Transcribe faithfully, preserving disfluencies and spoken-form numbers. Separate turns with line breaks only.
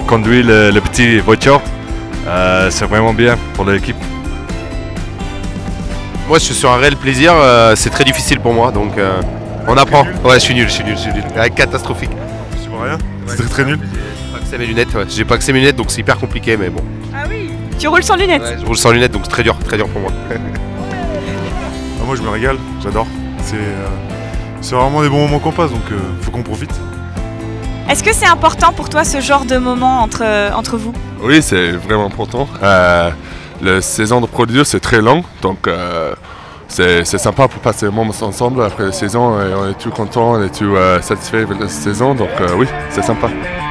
conduit le, le petit voiture. Euh, c'est vraiment bien pour l'équipe.
Moi je suis sur un réel plaisir, euh, c'est très difficile pour moi donc euh, on apprend. Ouais je suis nul, je suis nul, je suis nul. Ouais, catastrophique.
Tu vois rien? C'est très très nul.
J'ai pas accès à mes lunettes, ouais. J'ai pas accès à mes lunettes donc c'est hyper compliqué mais bon.
Ah oui. Tu roules sans lunettes?
Ouais, je roule sans lunettes donc c'est très dur, très dur pour moi.
Ah, moi je me régale, j'adore. C'est euh, c'est vraiment des bons moments qu'on passe donc euh, faut qu'on profite.
Est-ce que c'est important pour toi ce genre de moment entre, entre vous?
Oui, c'est vraiment important. Euh, la saison de produire, c'est très long, donc euh, c'est sympa pour passer un moment ensemble après la saison et on est tout content, on est tout euh, satisfait avec la saison, donc euh, oui, c'est sympa.